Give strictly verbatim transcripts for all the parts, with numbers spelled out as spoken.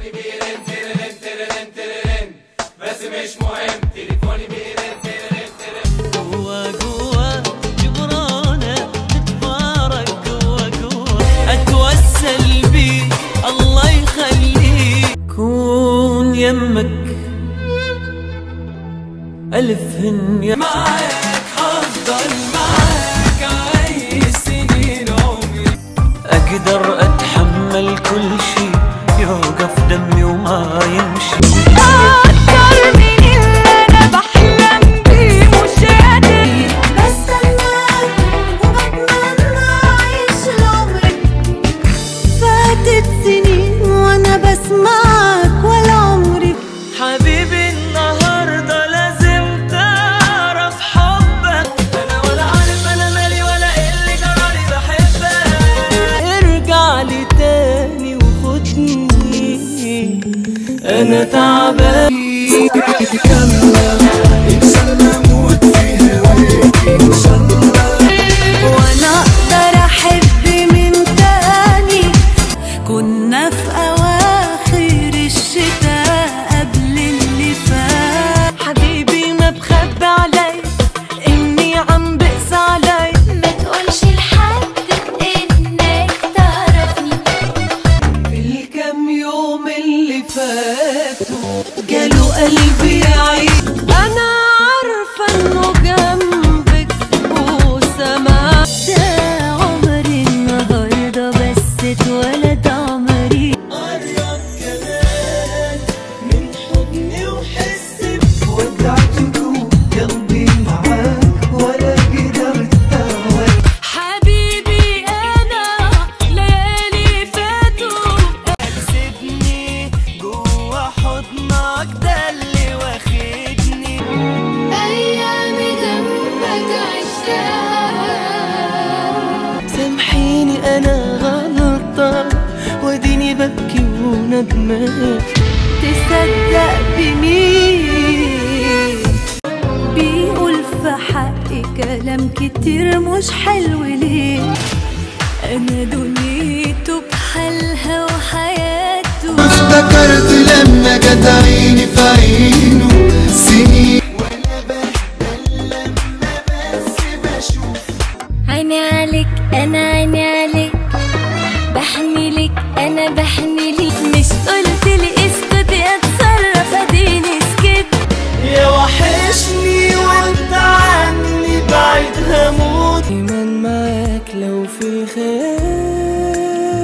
تليفوني بيرن ترن ترن ترن بس مش مهم، تليفوني بيرن ترن ترن. جوا جوا جبرانة نتفارق جوا جوا، أتوسل بيك الله يخليك. كون يمك ألف هنية معاك، هفضل معاك عايش سنين عمري. أقدر أتحمل كل شي يوقف دمي وما يمشي. أكتر من اللي أنا بحلم بيه مش قادر، بستناك وبتمنى أعيش العمر. فاتت سنين وأنا بسمعك ولا عمري. حبيبي النهاردة لازم تعرف حبك، أنا ولا عارف أنا مالي ولا إيه اللي جرالي، بحبك. ارجع لي تاني وخدني أنا تعبان. إن شاء الله أموت في هواكي إن شاء الله، وأنا أقدر أحب من تاني. كنا في أواخر الشتاء قبل اللي فات. حبيبي ما بخبي علي إني عم بقسى علي. ما تقولش لحد إنك تعرفني. في الكام يوم اللي فاتوا جاله قلبي يعيد. أنا عارفة إنه جنبك وسمع. ده عمري النهاردة بس اتولد عمري. قرب كمان من حضني وحس بودعتك وقلبي معاك ولا قدرت أهواك. حبيبي أنا ليالي فاتوا. سيبني جوا حضنك ده اللي واخدني. أيامي جنبك عشتها. سامحيني أنا غلطان واديني ببكي وندمان. تصدق بمين بيقول في حقي كلام كتير مش حلو ليه؟ أنا دنيته بحالها وحياته. افتكرت لما جت عيني في عينه سنين، وانا بهدل لما بس بشوف. عيني عليك أنا عيني عليك، بحني لك أنا بحني لك. مش قلتلي اسكت اتصرف اديني سكت. يا وحشني وانت عني بعيد هموت. دايما معاك لو في الخير.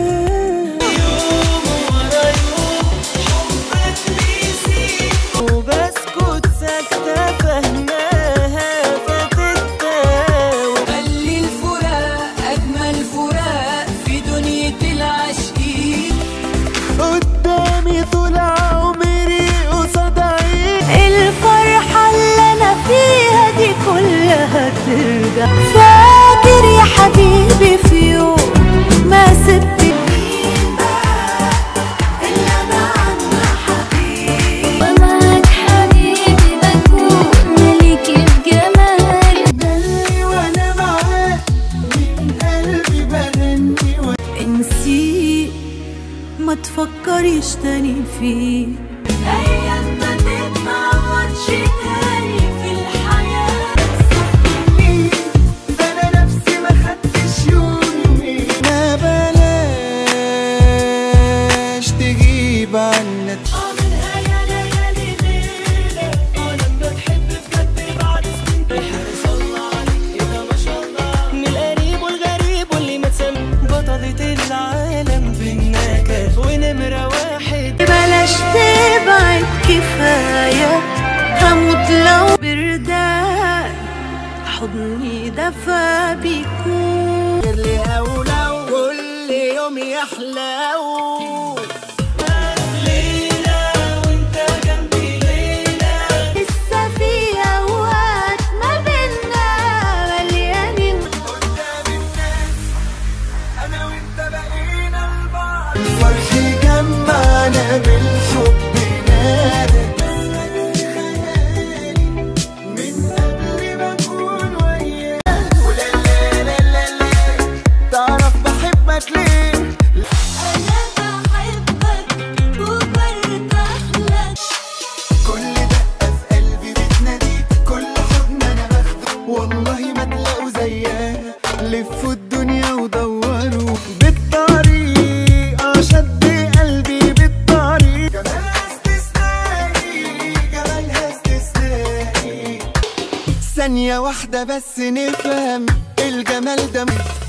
يوم ورا يوم حبك بيزيد وبسكت ساكتة فهماها فتتداوي. خلي الفراق أجمل فراق في دنيا العاشقين. قدامي طول عمري قصاد عيني. الفرحة اللي أنا فيها دي كلها ترجع. فاكر يا حبيبي في يوم ما سبت مين بقى اللي أنا عنه حبيبي. ومعاك حبيبي بكون ملكة جمال. دلي وانا معاك من قلبي برني و... انسي ما تفكريش تاني فيه. أيام ما تتعوضش تاني في الحياة. ده انا نفسي ما خدتش يوم يومين. ما بلاش تجيب عنا. منها يا ليالي ليلة لما تحب بجد بعد سنين. الحارس الله عليك يا ما شاء الله. من القريب والغريب واللي ما تسمى بطلة العالم بالنكد ونمرة واحد. بلاش تبعد كفاية، هموت لو بردان. حضني دفا بيكون اللي أولو كل يوم يحلو. ليلة وانت جنبي ليلة. لسه في أوقات ما بينا مليانين. قدام الناس أنا وأنت بقينا لبعض. فرحي جمعنا بالحب نادى. في خيالي من قبل ما أكون وياك. ولا لا لا لا لا تعرف بحبك ليه؟ أنا بحب والله ما تلاقوا زيها. لفوا الدنيا ودوروا بالطريقة، شد قلبي بالطريق. جمالها استثنائي، جمالها استثنائي. ثانية واحدة بس نفهم الجمال ده